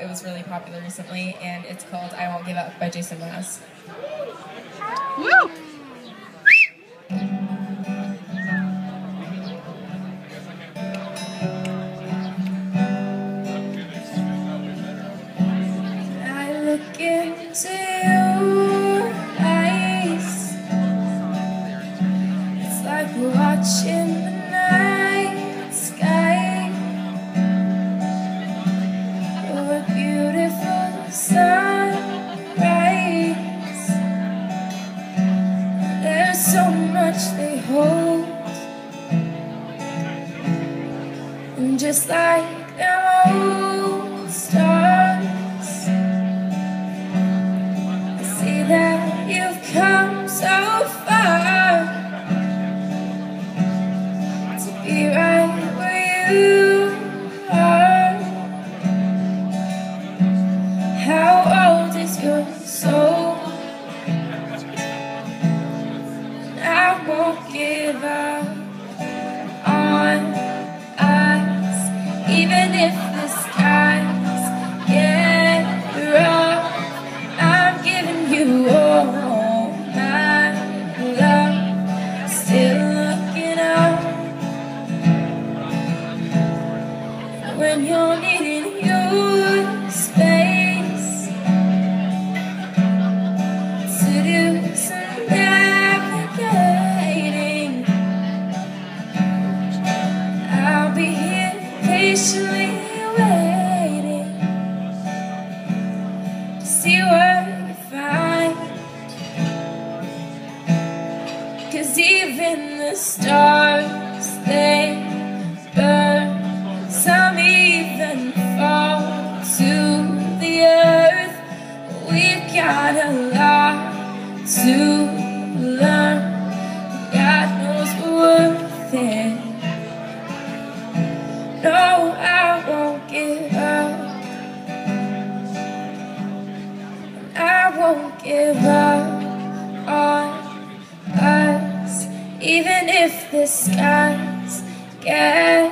It was really popular recently, and it's called I Won't Give Up by Jason Mraz. Woo! I look into your eyes. It's like watching the night sky. Oh, a beautiful sunrise. There's so much they hold, and just like them old stars, I see that you've come so far to be right where you are. How old is your soul? I won't give up on us, even if the skies get rough. I'm giving you all my love, still looking up when you're needing your space to do some navigating. I'll be here patiently waiting to see what you find. 'Cause even the stars, they burn. Some even fall to the earth. We've got a lot to learn. God knows we're worth it. No, I won't give up. I won't give up on us, even if the skies get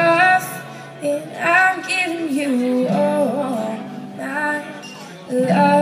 rough. And I'm giving you all my love.